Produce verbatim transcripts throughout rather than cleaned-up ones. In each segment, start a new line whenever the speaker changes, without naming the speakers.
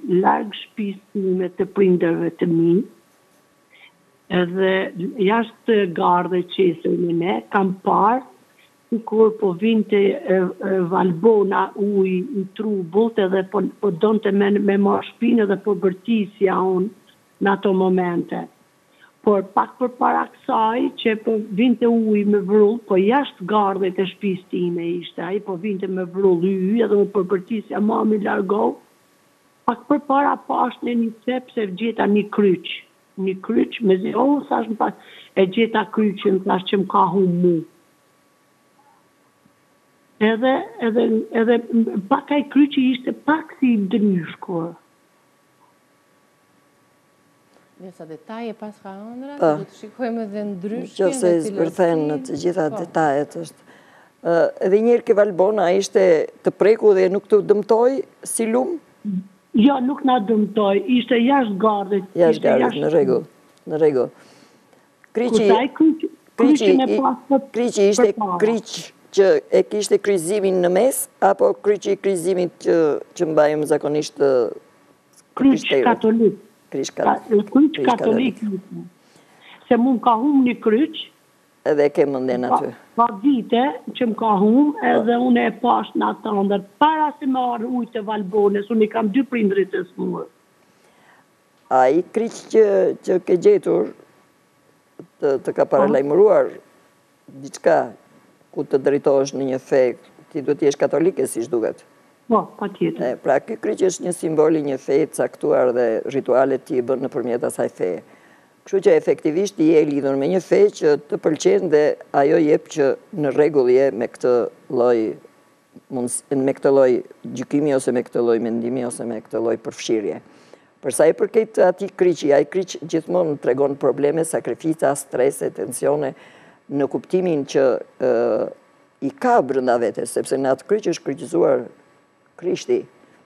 larg shtëpisë time të prindërve të mi, edhe jashtë gardhe qesërin e kam parë, kur po vinte Valbona uj në trubullt edhe po, po donte me, me marrë shpinë edhe po bërtisja unë në ato momente. Por pak për para kësaj që po vinte uj me vrull, po jashtë gardhe të shtëpisë time ishte, ai po vinte me vrull uj edhe më përbërtisja mami largohu. Pak për para pash në një cep se gjeta një kryq. Një kryq me zi, oh, thash më pak, e gjeta kryqin, thash që më ka humë mu. Edhe, edhe, edhe pak ai kryqi ishte pak si dënyshkur.
Dhe sa detaje pas ka ëndra, do të shikojmë edhe ndryshje.
Që se zbërthen në të gjitha detajet është. Edhe njërë ke Valbona ishte të preku dhe nuk të dëmtoj si lumë?
Jo, nuk na dëmtoj, ishte jashtë gardit.
Jashtë gardit, në rregull, në rregull.
Kryqi,
kryqi ishte kryq që e kishte kryzimin në mes, apo kryqi kryzimit që, që mbajmë zakonisht të
kryq katolik.
Kryq
katolik. katolik. Se mu më ka hum një kryq.
Edhe ke mënden aty.
Ka vite që më ka hum, edhe unë e pash në atë ndër. Para se më arë ujtë të Valbones, unë i kam dy prindrit të smurë.
A i kryq që, që ke gjetur, të, të ka paralajmëruar diçka, ku të drejtohesh në një fe, ti do t'jesh katolike si shduket.
Po, pa tjetër.
Pra, ky kryq është një simboli një fe caktuar dhe ritualet ti bën nëpërmjet asaj feje. Kështu që efektivisht je lidhur me një fe që të pëlqen dhe ajo jep që në rregull je me këtë lloj me këtë lloj gjykimi ose me këtë lloj mendimi ose me këtë lloj përfshirje. Për sa i përket atij kryqi, ai kryq gjithmonë tregon probleme, sakrifica, strese, tensione, në kuptimin që uh, i ka brenda vetes, sepse në atë kryq është kryqëzuar Krishti.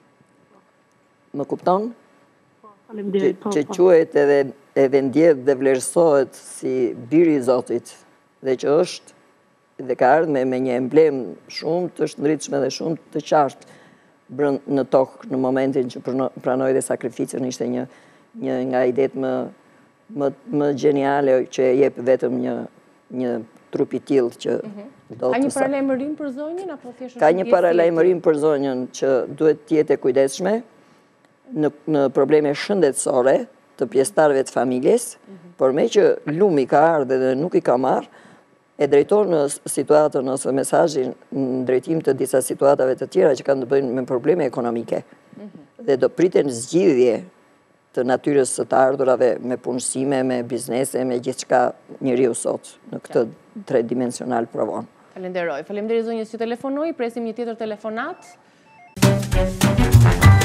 Më kupton? Që, që quhet edhe, edhe ndjedh dhe vlerësohet si biri i Zotit, dhe që është dhe ka ardhur me, me një emblem shumë të shndritshme dhe shumë të qartë në tokë në momentin që pranoi dhe sakrificën. Ishte një, një nga idetë më, më, më geniale që jep vetëm një një trup i tillë që do të...
Ka një paralajmërim për zonjën apo thjesht?
Ka një paralajmërim për zonjën që duhet të jetë e kujdesshme në, në probleme shëndetësore të pjesëtarëve të familjes, por me që lumi ka ardhur dhe nuk i ka marrë, e drejton në situatën ose mesazhin në drejtim të disa situatave të tjera që kanë të bëjnë me probleme ekonomike. Dhe do priten zgjidhje të natyrës së të ardhurave me punësime, me biznese, me gjithçka njeriu sot në këtë tredimensional provon.
Falenderoj. Faleminderit zonjës që telefonoi, presim një tjetër telefonat.